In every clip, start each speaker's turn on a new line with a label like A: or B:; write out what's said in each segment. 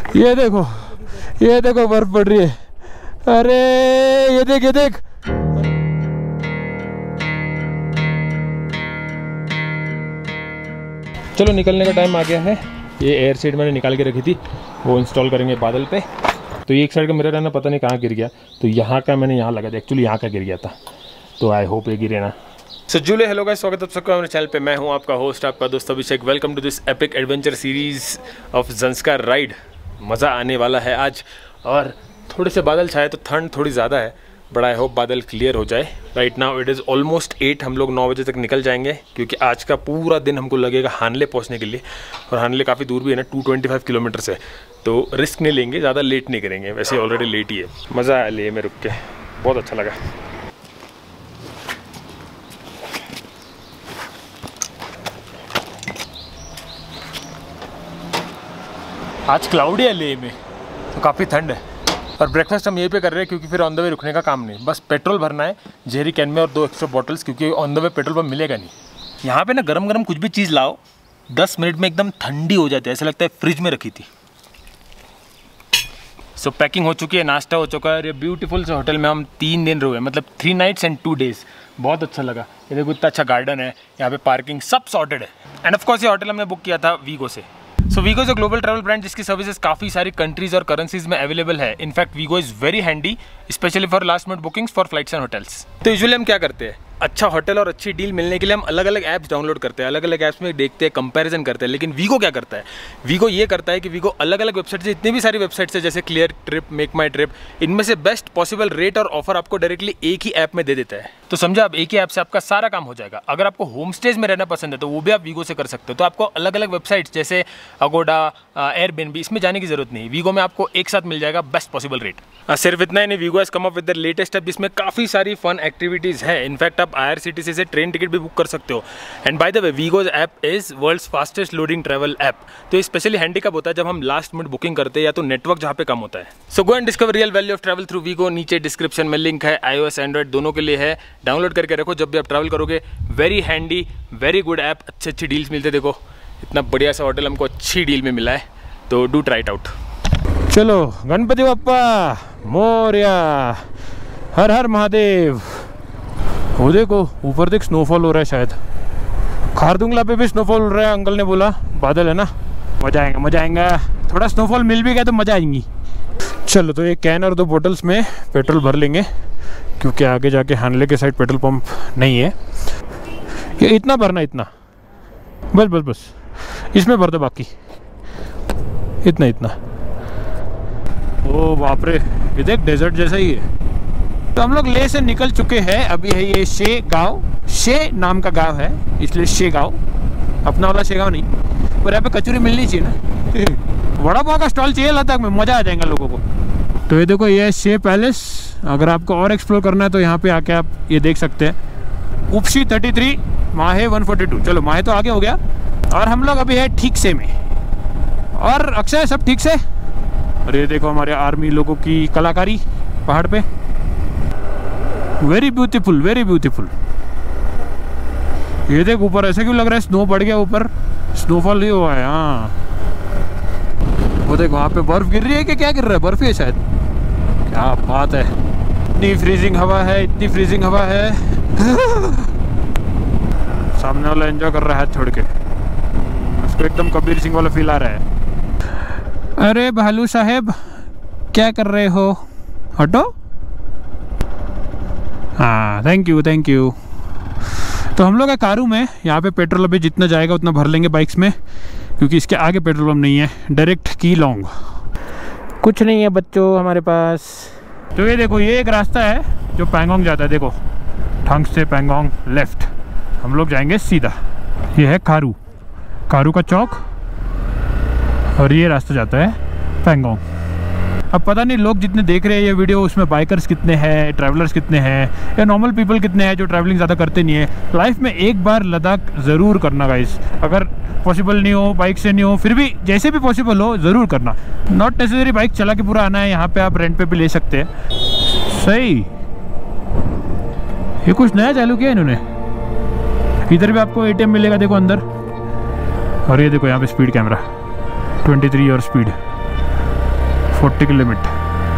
A: ये देखो बर्फ पड़ रही है। अरे ये देख चलो निकलने का टाइम आ गया है। ये एयर सीट मैंने निकाल के रखी थी, वो इंस्टॉल करेंगे बादल पे। तो ये एक साइड का मिरर है ना, पता नहीं कहाँ गिर गया, तो यहाँ का मैंने यहाँ लगा था, एक्चुअली यहाँ का गिर गया था, तो आई होप ये गिरे ना। सो जूले हेलो गाइस, स्वागत है आप सबका हमारे चैनल पे। मैं हूँ आपका होस्ट, आपका दोस्त Abhishek. Welcome to this epic adventure series of Zanskar ride. मज़ा आने वाला है आज, और थोड़े से बादल छाए तो ठंड थोड़ी ज़्यादा है, बट आई होप बादल क्लियर हो जाए। Right now it is almost 8, हम लोग 9 बजे तक निकल जाएंगे, क्योंकि आज का पूरा दिन हमको लगेगा हानले पहुंचने के लिए। और हानले काफ़ी दूर भी है ना, 225 किलोमीटर से, तो रिस्क नहीं लेंगे, ज़्यादा लेट नहीं करेंगे, वैसे ऑलरेडी लेट ही है। मज़ा आया ले में रुक के, बहुत अच्छा लगा। आज क्लाउडी है ले में, तो काफ़ी ठंड है। और ब्रेकफास्ट हम यहीं पे कर रहे हैं, क्योंकि फिर ऑन द वे रुकने का काम नहीं, बस पेट्रोल भरना है जेरी कैन में और 2 एक्स्ट्रा बॉटल्स, क्योंकि on the way petrol pump मिलेगा नहीं। यहाँ पे ना गरम गरम कुछ भी चीज़ लाओ, 10 मिनट में एकदम ठंडी हो जाती है, ऐसा लगता है फ्रिज में रखी थी। सो पैकिंग हो चुकी है, नाश्ता हो चुका है। और ये ब्यूटीफुल से होटल में हम 3 दिन रुके, मतलब 3 नाइट्स एंड 2 डेज़। बहुत अच्छा लगा। ये देखो इतना अच्छा गार्डन है, यहाँ पे पार्किंग सब सॉर्टेड है। एंड ऑफ कोर्स ये होटल हमने बुक किया था वीगो से। So Wego is a global travel brand जिसकी सर्विसेज काफ़ी सारी कंट्रीज और करेंसीज में अवेलेबल है। In fact Wego is very handy, specially for last minute bookings for flights and hotels. तो यूजुअली हम क्या करते हैं, अच्छा होटल और अच्छी डील मिलने के लिए हम अलग अलग ऐप्स डाउनलोड करते हैं, अलग अलग ऐप्स में देखते हैं, कंपैरिजन करते हैं। लेकिन वीगो क्या करता है, वीगो ये करता है कि वीगो अलग अलग वेबसाइट से, इतनी भी सारी वेबसाइट्स है जैसे Cleartrip, MakeMyTrip, इनमें से बेस्ट पॉसिबल रेट और ऑफर आपको डायरेक्टली एक ही ऐप में दे देता है। तो समझा, आप एक ही ऐप से आपका सारा काम हो जाएगा। अगर आपको होम स्टेज में रहना पसंद है तो वो भी आप वीगो से कर सकते हो। तो आपको अलग अलग वेबसाइट्स जैसे अगोडा, एयरबीएनबी, इसमें जाने की जरूरत नहीं। वीगो में आपको एक साथ मिल जाएगा बेस्ट पॉसिबल रेट। सिर्फ इतना ही नहीं, Wego has come up with the latest app जिसमें काफ़ी सारी फन एक्टिविटीज़ है। इनफैक्ट आप IRCTC से ट्रेन टिकट भी बुक कर सकते हो। And by the way, Wego's app is world's fastest loading travel app. तो ये स्पेशली हैंडी कब होता है, जब हम लास्ट मिनट बुकिंग करते हैं या तो नेटवर्क जहाँ पे कम होता है। So go and discover real value of travel through Wego. नीचे डिस्क्रिप्शन में लिंक है, iOS एंड्रॉइड दोनों के लिए है, डाउनलोड करके रखो जब भी आप ट्रैवल करोगे। Very handy, very good app, अच्छी डील्स मिलते। देखो इतना बढ़िया सा होटल हमको अच्छी डील में मिला है, तो डू ट्राई इट आउट। चलो गणपति बप्पा मोरया, हर हर महादेव। वो देखो ऊपर देख, स्नोफॉल हो रहा है शायद। खारदुंगला पे भी स्नोफॉल हो रहा है, अंकल ने बोला। बादल है ना, मजा आएगा मजा आएगा। थोड़ा स्नोफॉल मिल भी गया तो मजा आएंगी। चलो तो एक कैन और 2 बॉटल्स में पेट्रोल भर लेंगे, क्योंकि आगे जाके हानले के साइड पेट्रोल पंप नहीं है। ये इतना भरना, इतना बस बस बस, इसमें भर दो बाकी, इतना। ओ बाप रे, ये देख डेजर्ट जैसा ही है। तो हम लोग ले से निकल चुके हैं। अभी है ये शे गांव, शे नाम का गांव है, इसलिए शे गांव, अपना वाला शे गांव नहीं। पर यहाँ पे कचौरी मिलनी चाहिए ना। वड़ा पाव का स्टॉल चाहिए लद्दाख में, मज़ा आ जाएगा लोगों को। तो ये देखो, ये है शे पैलेस। अगर आपको और एक्सप्लोर करना है तो यहाँ पे आके आप ये देख सकते हैं। उपशी 33, माहे 142। चलो माहे तो आगे हो गया, और हम लोग अभी है ठीक से में। और अक्षय सब ठीक से। और ये देखो हमारे आर्मी लोगों की कलाकारी पहाड़ पे, वेरी ब्यूटीफुल वेरी ब्यूटीफुल। ये देख ऊपर ऐसे क्यों लग रहा है स्नो पड़ गया ऊपर, स्नोफॉल नहीं हुआ है। हाँ वो देख, वहाँ पे बर्फ गिर रही है कि क्या गिर रहा है, बर्फ ही है शायद। क्या बात है, इतनी फ्रीजिंग हवा है, इतनी फ्रीजिंग हवा है। सामने वाला एंजॉय कर रहा है छोड़ के, उसको एकदम कबीर सिंह वाला फील आ रहा है। अरे भालू साहेब क्या कर रहे हो, हटो। हाँ थैंक यू थैंक यू। तो हम लोग है कारू में, यहाँ पे पेट्रोल अभी जितना जाएगा उतना भर लेंगे बाइक्स में, क्योंकि इसके आगे पेट्रोल पंप नहीं है। डायरेक्ट की लॉन्ग कुछ नहीं है बच्चों हमारे पास। तो ये देखो, ये एक रास्ता है जो पैंगोंग जाता है। देखो ठंग से पैंगोंग लेफ्ट, हम लोग जाएंगे सीधा। ये है कारू, कारू का चौक, और ये रास्ता जाता है पैंगोंग। अब पता नहीं लोग जितने देख रहे हैं ये वीडियो, उसमें बाइकर्स कितने हैं, ट्रैवलर्स कितने हैं, या नॉर्मल पीपल कितने हैं जो ट्रैवलिंग ज़्यादा करते नहीं है। लाइफ में एक बार लद्दाख ज़रूर करना गाइस। अगर पॉसिबल नहीं हो, बाइक से नहीं हो, फिर भी जैसे भी पॉसिबल हो ज़रूर करना। नॉट नेसेसरी बाइक चला के पूरा आना है, यहाँ पे आप रेंट पे भी ले सकते हैं। सही, ये कुछ नया चालू किया इन्होंने। इधर भी आपको ATM मिलेगा, देखो अंदर। और ये देखो यहाँ पे स्पीड कैमरा 23 और स्पीड। 40 की लिमिट।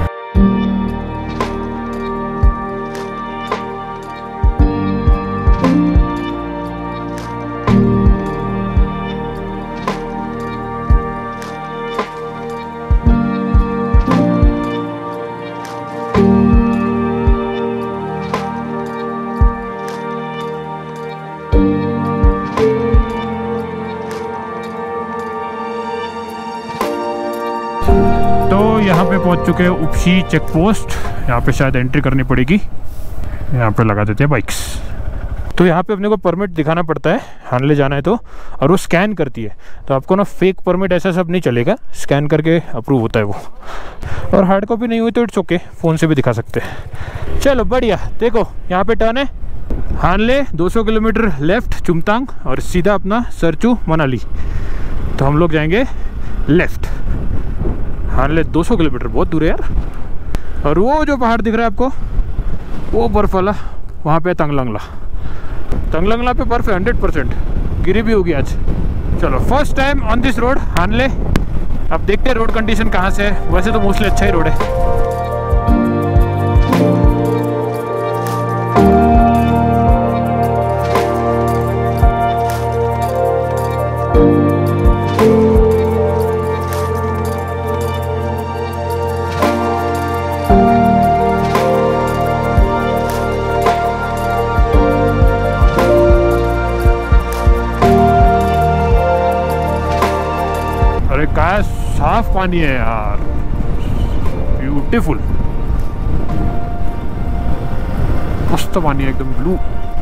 A: यहाँ पे पहुँच चुके हैं उपशी चेक पोस्ट। यहाँ पे शायद एंट्री करनी पड़ेगी। यहाँ पे लगा देते हैं बाइक्स। तो यहाँ पे अपने को परमिट दिखाना पड़ता है, हानले जाना है तो, और वो स्कैन करती है। तो आपको ना फेक परमिट ऐसा सब नहीं चलेगा, स्कैन करके अप्रूव होता है वो। और हार्ड कॉपी नहीं हुई तो इट्स ओके, फ़ोन से भी दिखा सकते हैं। चलो बढ़िया। देखो यहाँ पे टर्न है हानले, 200 किलोमीटर लेफ्ट चुमतांग और सीधा अपना सरचू मनाली। तो हम लोग जाएंगे लेफ्ट। हानले 200 किलोमीटर बहुत दूर है यार। और वो जो पहाड़ दिख रहा है आपको, वो बर्फ वाला, वहाँ पे तंगलंगला। तंगलंगला पे बर्फ है 100%, गिरी भी होगी आज। चलो first time on this road Hanle. अब देखते हैं रोड कंडीशन कहाँ से है। वैसे तो मोस्टली अच्छा ही रोड है। क्या साफ पानी है यार, ब्यूटीफुल, मस्त पानी है एकदम ब्लू।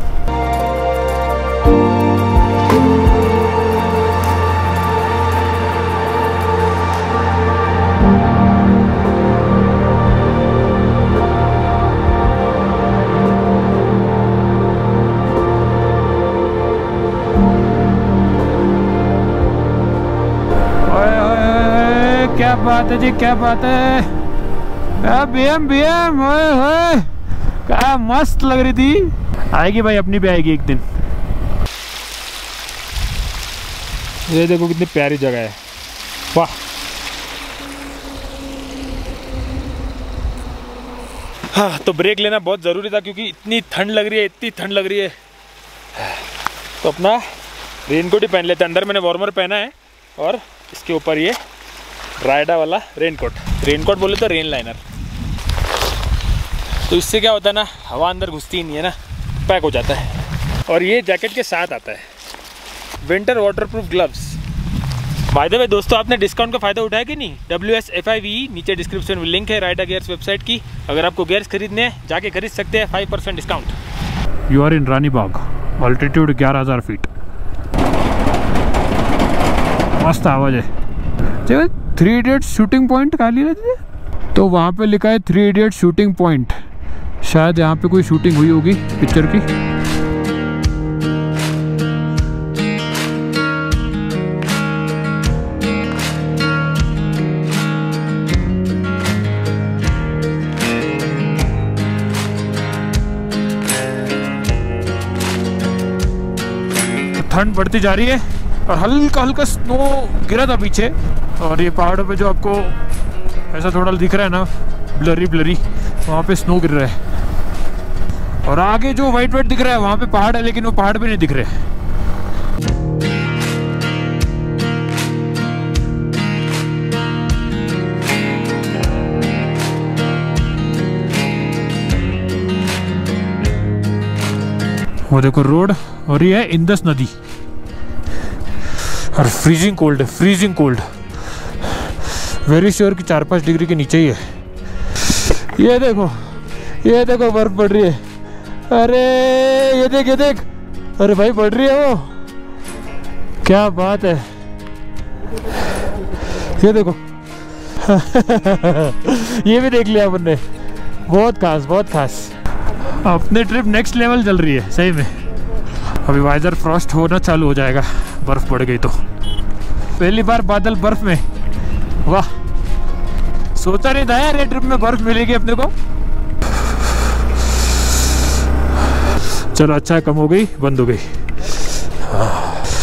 A: क्या बात है जी, क्या बात है। बीएम बीएम होए क्या मस्त लग रही थी। आएगी भाई, अपनी भी आएगी एक दिन। ये देखो कितनी प्यारी जगह है, वाह। हाँ, तो ब्रेक लेना बहुत ज़रूरी था क्योंकि इतनी ठंड लग रही है, इतनी ठंड लग रही है। तो अपना रेनकोट ही पहन लेते हैं। अंदर मैंने वार्मर पहना है और इसके ऊपर ये राइडा वाला रेनकोट। रेनकोट बोले तो रेन लाइनर। तो इससे क्या होता है ना, हवा अंदर घुसती ही नहीं है ना, पैक हो जाता है। और ये जैकेट के साथ आता है winter waterproof gloves. By the way दोस्तों, आपने डिस्काउंट का फ़ायदा उठाया कि नहीं? WSFIVE, नीचे डिस्क्रिप्शन में लिंक है राइडा गियर्स वेबसाइट की। अगर आपको गियर्स खरीदने हैं जाके खरीद सकते हैं, 5% discount. You are in Rani Bagh, altitude 11,000 feet. मस्त आवाज़ है। 3 इडियट्स शूटिंग पॉइंट कहाँ ले लेते थे? तो वहाँ पे लिखा है 3 इडियट्स शूटिंग पॉइंट। शायद यहाँ पे कोई शूटिंग हुई होगी पिक्चर की। ठंड बढ़ती जा रही है और हल्का हल्का स्नो गिरा था पीछे। और ये पहाड़ों पे जो आपको ऐसा थोड़ा दिख रहा है ना, ब्लरी ब्लरी, वहाँ पे स्नो गिर रहा है। और आगे जो वाइट वाइट दिख रहा है वहाँ पे पहाड़ है, लेकिन वो पहाड़ भी नहीं दिख रहे। वो देखो रोड, और ये है इंदस नदी। और फ्रीजिंग कोल्ड है, फ्रीजिंग कोल्ड। वेरी श्योर कि 4-5 डिग्री के नीचे ही है। ये देखो बर्फ पड़ रही है। अरे ये देख, अरे भाई पड़ रही है वो, क्या बात है। ये देखो ये भी देख लिया अपन ने। बहुत खास, बहुत खास। अपनी ट्रिप नेक्स्ट लेवल चल रही है सही में। अभी वाइजर फ्रॉस्ट होना चालू हो जाएगा, बर्फ पड़ गई तो। पहली बार बादल बर्फ में, वाह। सोचा नहीं था यार ये ट्रिप में बर्फ मिलेगी अपने को। चलो अच्छा, कम हो गई, बंद हो गई।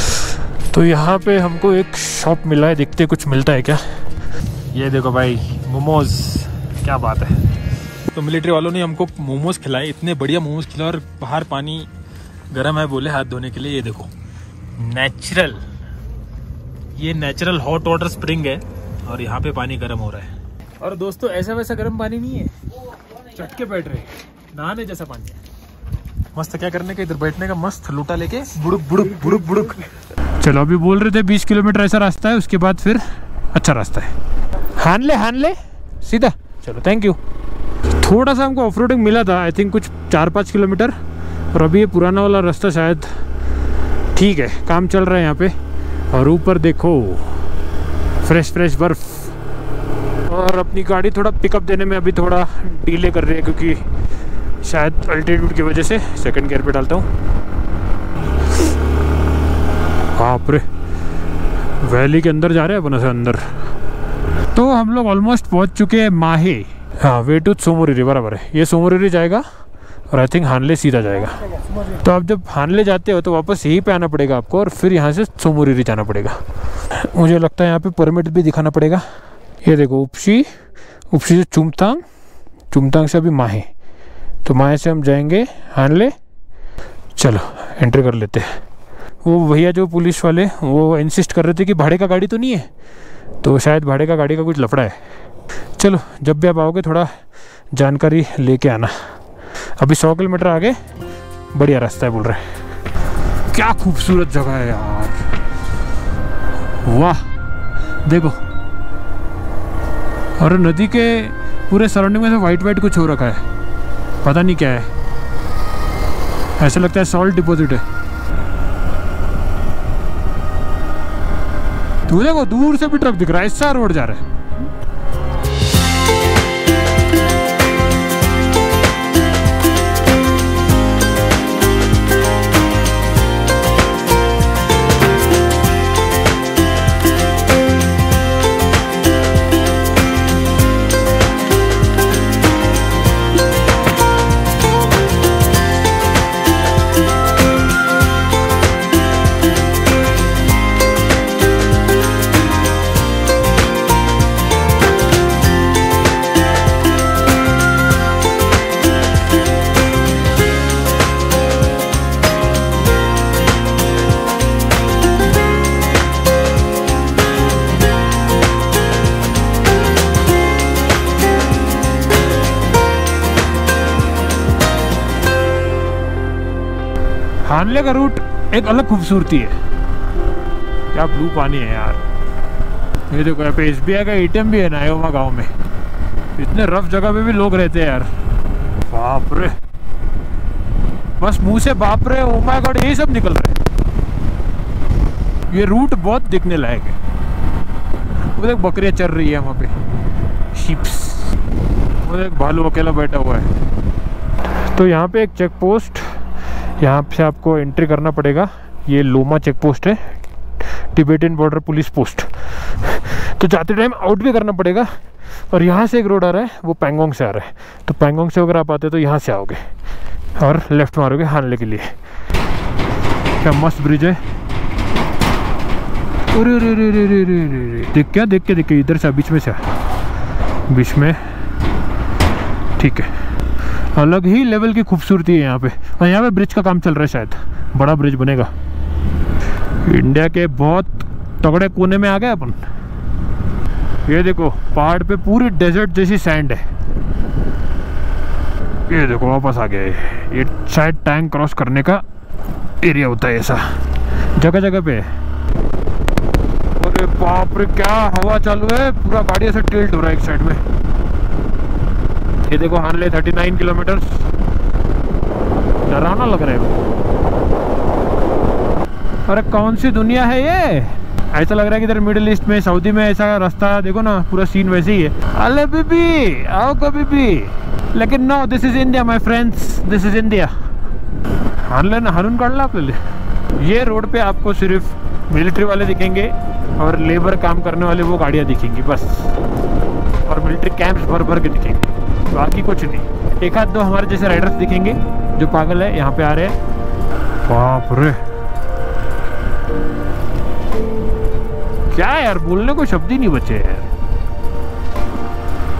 A: तो यहाँ पे हमको एक शॉप मिला है, देखते कुछ मिलता है क्या। ये देखो भाई, मोमोज, क्या बात है। तो मिलिट्री वालों ने हमको मोमोज खिलाए, इतने बढ़िया मोमोज खिलाए, और बाहर पानी गर्म है बोले हाथ धोने के लिए। ये देखो नेचुरल, ये नेचुरल हॉट वाटर स्प्रिंग है और यहाँ पे पानी गर्म हो रहा है। और दोस्तों ऐसा वैसा गर्म पानी नहीं है, चटके बैठ रहे, नहाने जैसा पानी है। मस्त क्या करने का, इधर बैठने का, मस्त लूटा लेके बुड़ुक बुड़ुक बुड़ुक बुड़ुक। चलो अभी बोल रहे थे 20 किलोमीटर ऐसा रास्ता है, उसके बाद फिर अच्छा रास्ता है। हान ले सीधा। चलो थैंक यू। थोड़ा सा हमको ऑफ रोडिंग मिला था, आई थिंक कुछ 4-5 किलोमीटर, और अभी ये पुराना वाला रास्ता शायद ठीक है, काम चल रहा है यहाँ पे। और ऊपर देखो फ्रेश बर्फ, और अपनी गाड़ी थोड़ा पिकअप देने में अभी थोड़ा डिले कर रही है, क्योंकि शायद अल्टीट्यूड की वजह से। सेकंड गियर पे डालता हूँ। बाप रे, वैली के अंदर जा रहे हैं अपन से अंदर। तो हम लोग ऑलमोस्ट पहुँच चुके हैं माहे। हाँ, वे टू सोमोरिरी बराबर है। ये सोमोरिरी जाएगा और आई थिंक हानले सीधा जाएगा। तो अब जब हानले जाते हो तो वापस यहीं पे आना पड़ेगा आपको, और फिर यहाँ से सोमोरिरी जाना पड़ेगा। मुझे लगता है यहाँ पे परमिट भी दिखाना पड़ेगा। ये देखो उपसी से चुमतांग से अभी माहे, तो माहे से हम जाएंगे हानले। चलो एंट्री कर लेते हैं। वो भैया जो पुलिस वाले वो इंसिस्ट कर रहे थे कि भाड़े का गाड़ी तो नहीं है, तो शायद भाड़े का गाड़ी का कुछ लफड़ा है। चलो जब भी आप आओगे थोड़ा जानकारी लेके आना। अभी 100 किलोमीटर आगे बढ़िया रास्ता है बोल रहे हैं। क्या खूबसूरत जगह है यार, वाह देखो। और नदी के पूरे सराउंडिंग में से वाइट कुछ हो रखा है, पता नहीं क्या है, ऐसा लगता है सॉल्ट डिपॉजिट है। तू देखो दूर से भी ट्रक दिख रहा है, ऐसा रोड जा रहा है। हानले का रूट एक अलग खूबसूरती है, क्या ब्लू पानी है यार। ये देखो यहाँ पे SBI का ATM भी है नायोमा गांव में। इतने रफ जगह पे भी लोग रहते हैं यार, बाप रे। बस मुंह से बाप रे ओ माय गॉड यही सब निकल रहे हैं। ये रूट बहुत दिखने लायक है। वो देख बकरियां चर रही है वहाँ पे, शीप्स। वो देख भालू अकेला बैठा हुआ है। तो यहाँ पे एक चेक पोस्ट, यहाँ से आपको एंट्री करना पड़ेगा। ये लोमा चेक पोस्ट है, तिब्बतन बॉर्डर पुलिस पोस्ट। तो जाते टाइम आउट भी करना पड़ेगा। और यहाँ से एक रोड आ रहा है, वो पैंगोंग से आ रहा है। तो पैंगोंग से अगर आप आते तो यहाँ से आओगे और लेफ्ट मारोगे हानले के लिए। क्या मस्त ब्रिज है। देख के इधर से बीच में से, बीच में, ठीक है। अलग ही लेवल की खूबसूरती है यहाँ पे। और यहाँ पे ब्रिज का काम चल रहा है, शायद बड़ा ब्रिज बनेगा। इंडिया के बहुत तगड़े कोने में आ गए अपन। ये देखो पहाड़ पे पूरी डेजर्ट जैसी सैंड है। ये देखो वापस आ गए। ये शायद टैंक क्रॉस करने का एरिया होता है, ऐसा जगह जगह पे। अरे बाप रे क्या हवा चालू है, पूरा गाड़ी ऐसे टिल्ट हो रहा है एक साइड में। ये देखो हानले 39 किलोमीटर, डरावना लग रहा है। अरे कौन सी दुनिया है ये, ऐसा लग रहा है कि इधर मिडिल ईस्ट में, सऊदी में ऐसा रास्ता देखो ना, पूरा सीन वैसे ही है। अले बीबी आओ कभी भी, लेकिन no this is India my friends, this is India. Hanle ना हारून काट ला आपने। ये रोड पे आपको सिर्फ मिलिट्री वाले दिखेंगे और लेबर काम करने वाले वो गाड़ियाँ दिखेंगी बस, और मिलिट्री कैंप्स भर भर के दिखेंगे, बाकी कुछ नहीं। एक आध दो हमारे जैसे राइडर्स दिखेंगे जो पागल है, यहाँ पे आ रहे हैं। बाप रे क्या यार, बोलने को शब्द ही नहीं बचे यार।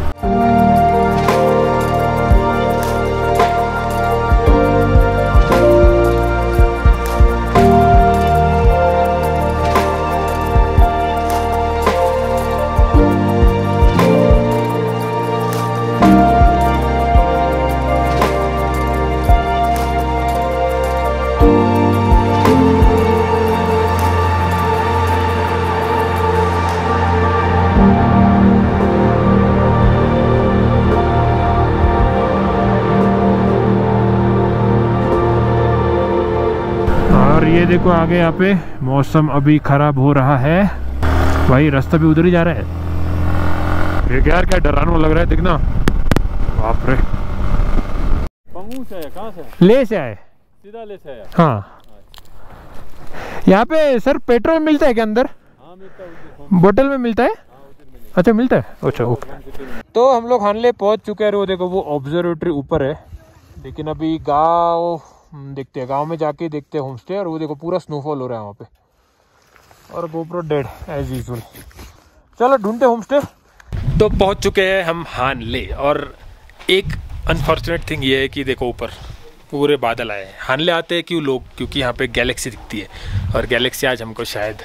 A: देखो आगे यहाँ पे मौसम अभी खराब हो रहा है भाई, रास्ता भी उधर ही जा रहा है। ये यार क्या डरावना लग रहा है, देखना। बाप रे,
B: से आया, कहाँ से?
A: ले से आए,
B: सीधा ले से आया।
A: हाँ। यहाँ पे सर पेट्रोल मिलता है क्या अंदर?
B: हाँ मिलता है,
A: बोतल में मिलता है। अच्छा मिलता है, अच्छा ओके। तो हम लोग हानले पहुँच चुके हैं। वो देखो वो ऑब्जर्वेटरी ऊपर है, लेकिन अभी गाँव देखते हैं, गांव में जाके देखते हैं होम स्टे। और वो देखो पूरा स्नोफॉल हो रहा है वहाँ पे, और गोप्रो डेड एज यूजुअल। चलो ढूंढते होम स्टे। तो पहुँच चुके हैं हम हानले, और एक अनफॉर्चुनेट थिंग ये है कि देखो ऊपर पूरे बादल आए हैं। हानले आते हैं क्यों लोग? क्योंकि यहाँ पे गैलेक्सी दिखती है, और गैलेक्सी आज हमको शायद,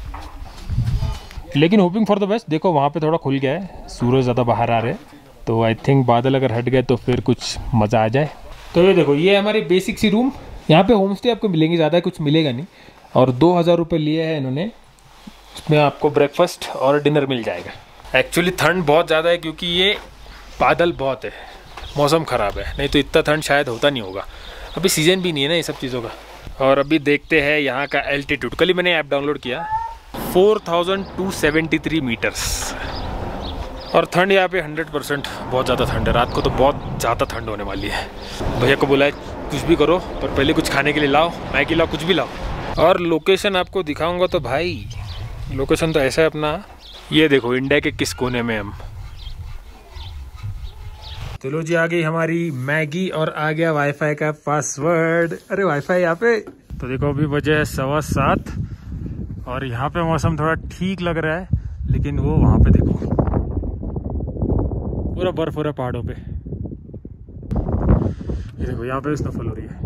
A: लेकिन होपिंग फॉर द बेस्ट। देखो वहाँ पे थोड़ा खुल गया है, सूरज ज़्यादा बाहर आ रहे हैं, तो आई थिंक बादल अगर हट गए तो फिर कुछ मज़ा आ जाए। तो ये देखो ये हमारी बेसिक सी रूम। यहाँ पे होम स्टे आपको मिलेंगे, ज़्यादा कुछ मिलेगा नहीं, और 2000 रुपये लिए हैं इन्होंने। इसमें आपको ब्रेकफास्ट और डिनर मिल जाएगा। एक्चुअली ठंड बहुत ज़्यादा है क्योंकि ये बादल बहुत है, मौसम ख़राब है, नहीं तो इतना ठंड शायद होता नहीं होगा। अभी सीज़न भी नहीं है ना ये सब चीज़ों का। और अभी देखते हैं यहाँ का एल्टीट्यूड। कल ही मैंने ऐप डाउनलोड किया, 4273 मीटर्स। और ठंड यहाँ पे 100% बहुत ज़्यादा ठंड है। रात को तो बहुत ज़्यादा ठंड होने वाली है। भैया को बोला है कुछ भी करो पर पहले कुछ खाने के लिए लाओ, मैगी लाओ, कुछ भी लाओ। और लोकेशन आपको दिखाऊंगा तो भाई लोकेशन तो ऐसा है अपना, ये देखो इंडिया के किस कोने में हम। चलो जी, आ गई हमारी मैगी और आ गया वाईफाई का पासवर्ड। अरे वाईफाई यहाँ पे। तो देखो अभी बजे है 7:15 और यहाँ पे मौसम थोड़ा ठीक लग रहा है, लेकिन वो वहाँ पे देखो पूरा बर्फ हो रहा है पहाड़ों पे। ये देखो यहाँ पे स्नोफॉल हो रही है।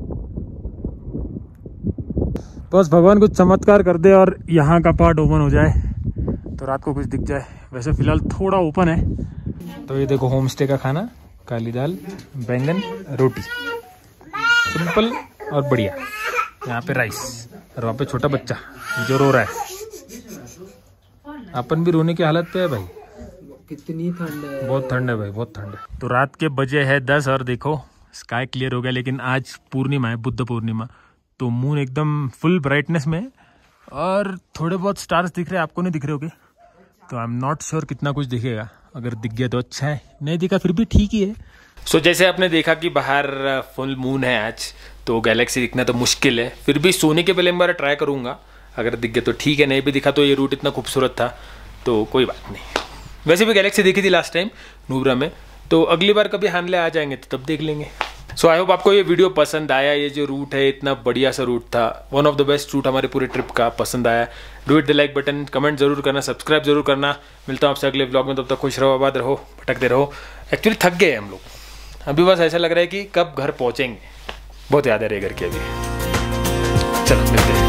A: बस भगवान कुछ चमत्कार कर दे और यहाँ का पार्ट ओपन हो जाए तो रात को कुछ दिख जाए। वैसे फिलहाल थोड़ा ओपन है। तो ये देखो होम स्टे का खाना, काली दाल, बैंगन, रोटी, सिंपल और बढ़िया। यहाँ पे राइस, और वहाँ पे छोटा बच्चा जो रो रहा है। अपन भी रोने की हालत पे है भाई,
C: कितनी ठंड है,
A: बहुत ठंड है भाई, बहुत ठंड है। तो रात के बजे है 10 और देखो स्काई क्लियर हो गया, लेकिन आज पूर्णिमा है, बुद्ध पूर्णिमा, तो मून एकदम फुल ब्राइटनेस में और थोड़े बहुत स्टार्स दिख रहे हैं। आपको नहीं दिख रहे होगे तो आई एम नॉट श्योर कितना कुछ दिखेगा। अगर दिख गया तो अच्छा है, नहीं दिखा फिर भी ठीक ही है। सो जैसे आपने देखा कि बाहर फुल मून है आज, तो गैलेक्सी दिखना तो मुश्किल है। फिर भी सोने के पहले एक बार ट्राई करूँगा, अगर दिख गया तो ठीक है, नहीं भी दिखा तो ये रूट इतना खूबसूरत था तो कोई बात नहीं। वैसे भी गैलेक्सी देखी थी लास्ट टाइम नुब्रा में, तो अगली बार कभी हानले आ जाएंगे तो तब देख लेंगे। सो आई होप आपको ये वीडियो पसंद आया। ये जो रूट है इतना बढ़िया सा रूट था, one of the best route हमारे पूरे ट्रिप का, पसंद आया। Do it the like button, comment जरूर करना, सब्सक्राइब जरूर करना। मिलता हूँ आपसे अगले व्लॉग में, तब तक खुश रहो, आबाद रहो, भटकते रहो। एक्चुअली थक गए हम लोग, अभी बस ऐसा लग रहा है कि कब घर पहुँचेंगे। बहुत याद आ रही है घर की अभी। चलो मिलते हैं।